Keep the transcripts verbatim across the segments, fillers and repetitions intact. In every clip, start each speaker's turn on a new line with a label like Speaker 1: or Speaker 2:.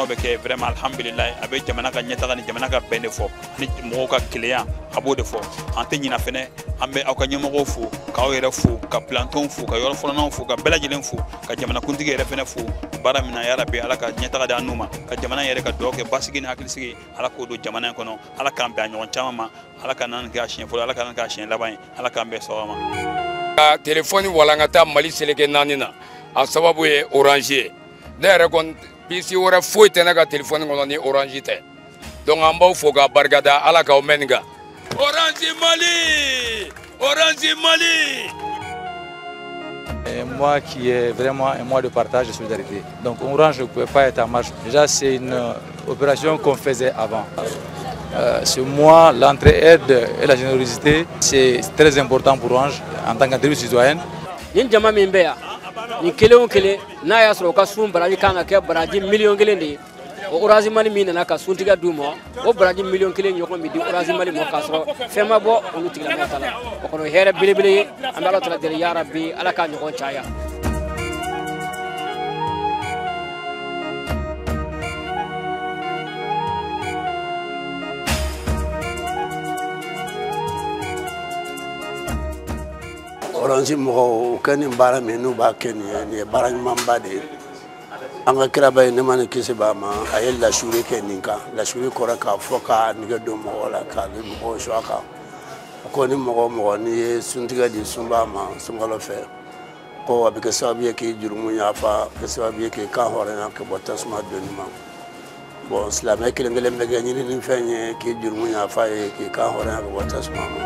Speaker 1: jamana bɛ kɛ vraiment alhamdulillah a bɛ jamana ka ɲɛtaga ni jamana ka bɛn de fɔ ni mɔgɔw ka kelenya a b'o de fɔ an tɛ ɲina fɛnɛ an bɛ aw ka ɲɛmɔgɔw fo k'aw yɛrɛ fo ka plantonw fo ka yɔrɔ fɔlɔnanw fo ka bɛɛ lajɛlen fo ka jamanakuntigi yɛrɛ fɛnɛ fo baara min na yarabi ala ka ɲɛtaga di an n'u ma ka jamana yɛrɛ ka dugawu kɛ basigi ni hakilisigi ala k'o don jamana in kɔnɔ ala k'an bɛn a ɲɔgɔn caman ma ala ka nan kɛ a siɲɛ fɔlɔ ala ka nan kɛ a siɲɛ laban ye ala k'an bɛn sɔgɔma ma
Speaker 2: ka telefɔni walankata Mali seleke naani na a sababu ye Orange ye ne yɛrɛ kɔni pisi wɛrɛ foyi tɛ ne ka telefɔni kɔnɔ ni Orange tɛ donc an b'aw fo k'a barikada ala k'aw mɛn nin kan Orange Mali Orange Mali.
Speaker 3: Et moi qui est vraiment un mois de partage de solidarité. Donc Orange ne pouvait pas être en marche. Déjà c'est une opération qu'on faisait avant. Euh, ce mois, l'entraide et la générosité, c'est très important pour Orange en tant qu'entreprise citoyenne.
Speaker 4: Ni jama min bɛ yan ni kelen o kelen n'a y'a sɔrɔ o ka sun baraji kan ka kɛ baraji miliyɔn kelen de ye o Orange Mali min nana ka suntigɛ d'u ma o baraji miliyɔn kelen ɲɔgɔn bi di Orange Mali ma k'a sɔrɔ fɛn ma bɔ olu tigilamɔgɔ ta la o kɔnɔ hɛrɛ belebele ye an bɛ Ala tala deli ya Rabi Ala k'a ɲɔgɔn caya.
Speaker 5: Orange mɔgɔw ka nin baara min n'u b'a kɛ nin ye nin ye baara ɲumanba de ye an ka kiraba ye ne ma ni kisi b'a ma a ye lasuri kɛ nin kan lasuri kɔrɔ k'a fɔ k'a nɛgɛ don mɔgɔw la k'a ni mɔgɔw su a kan ko ni mɔgɔ mɔgɔ n'i ye suntigɛ di sunba ma sunkalo fɛ ko a bɛ kɛ sababu ye k'i jurumu yafa kɛ sababu ye k'i kan hɔrɔnya ka bɔ tasuma donni ma bon silamɛ kelen kelen bɛ kɛ ɲinini fɛn ye k'i jurumu yafa ye k'i kan hɔrɔnya ka bɔ tasuma ma.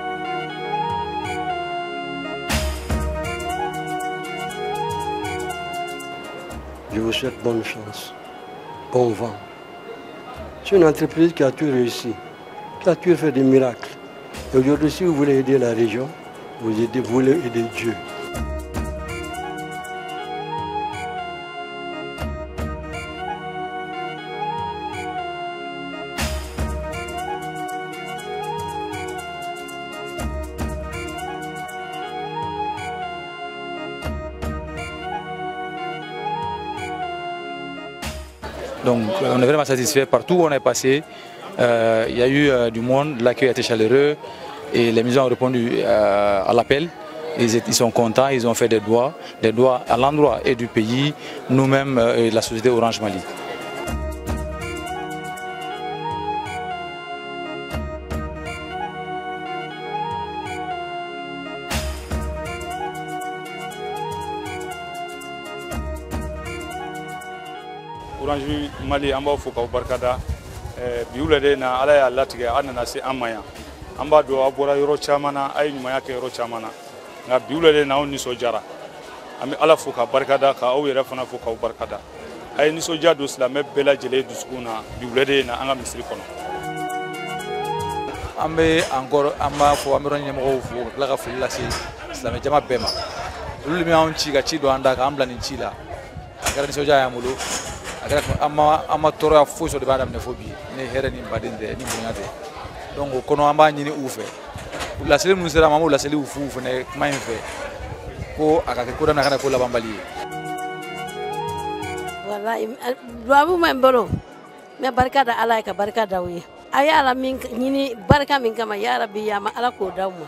Speaker 6: Je vous souhaite bonne chance, bon vent. C'est une entreprise qui a tout réussi, qui a tout fait des miracles. Et aujourd'hui, si vous voulez aider la région, vous, aidez, vous voulez aider Dieu.
Speaker 3: Donc on est vraiment satisfait partout où on est passé. Euh, il y a eu euh, du monde, l'accueil a été chaleureux et les maisons ont répondu euh, à l'appel. Ils, ils sont contents, ils ont fait des doigts, des doigts à l'endroit et du pays, nous-mêmes euh, et la société Orange Mali.
Speaker 1: Orange Mali an b'aw fo k'aw barikada bi wula de na ala y'a latigɛ a nana se an ma yan an b'a dɔn aw bɔra yɔrɔ caman na a ye ɲumanya kɛ yɔrɔ caman na nka bi wula de na aw nisɔndiyara an bɛ ala fo k'a barikada k'aw yɛrɛ fana fo k'aw barikada a ye nisɔndiya don silamɛ bɛɛ lajɛlen dusukun na bi wula de na an ka misiri kɔnɔ.
Speaker 3: An bɛ encore an b'a fɔ an bɛ yɔrɔ ɲɛmɔgɔw fo ka tila ka foli lase silamɛ jama bɛɛ ma olu de bɛ anw ci ka ci don an da k'an bila nin ci la a kɛra nisɔndiya y'an bolo. an ma tɔɔrɔya foyi sɔrɔ de b'a daminɛ fo bi ni hɛrɛ ni baden tɛ ni bonya tɛ donc o kɔnɔ an b'a ɲini u fɛ laseli minnu sera ma an b'o laseliw f'u fɛnɛ kuma in fɛ ko a ka kɛ ko daminɛ a kana ko labanbali ye.
Speaker 7: Wallahi duwawu ma n bolo n bɛ barika da Ala ye ka barika da u ye a ye Ala min ɲini barika min kama ya Rabi ya ma Ala k'o d'aw ma.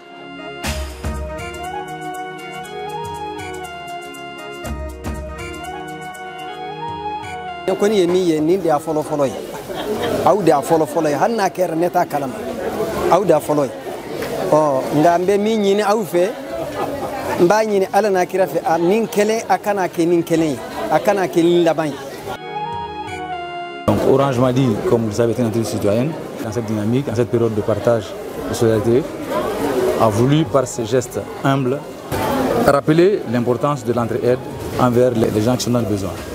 Speaker 8: koni ye min ye nin de y'a fɔlɔ fɔlɔ ye aw de y'a fɔlɔ fɔlɔ ye hali n'a kɛra ne t'a kalama aw de y'a fɔlɔ ye ɔ nka n bɛ min ɲini aw fɛ n b'a ɲini Ala n'a kira fɛ a nin kelen a kana kɛ nin kelen ye a kana kɛ nin laban ye.
Speaker 3: Donc Orange Mali, comme vous le savez, est une entreprise citoyenne dans cette dynamique, dans cette période de partage de solidarité, a voulu par ses gestes humbles rappeler l'importance de l'entraide envers les gens qui sont dans le besoin.